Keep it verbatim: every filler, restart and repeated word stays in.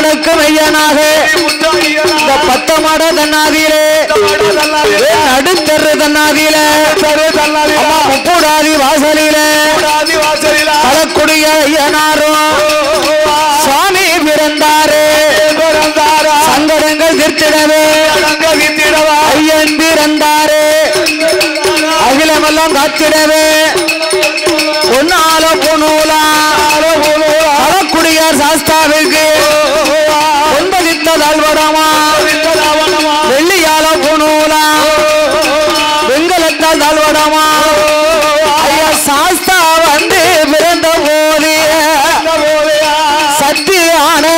நடக்கும் ஐயனாக இந்த பத்தமாட தன்னாதியிலே நடுத்தரு தன்னாதியிலே முக்கூடாதி வாசலிலே கலக்குடிய ஐயனாரும் சுவாமி பிறந்தாரு சங்கடங்கள் தீர்த்திடவே ஐயன் பிறந்தாரு அகிலமெல்லாம் காத்திடவே ஒன்னால பொண்ணூலா கலக்குடியார் சாஸ்தாவுக்கு ஒன்பதித்த தாழ்வடமா வெள்ளியால பொண்ணூலா வெங்கலத்தால் தாழ்வடமா ஐயா சாஸ்தா வந்து பிறந்த போது சத்தியான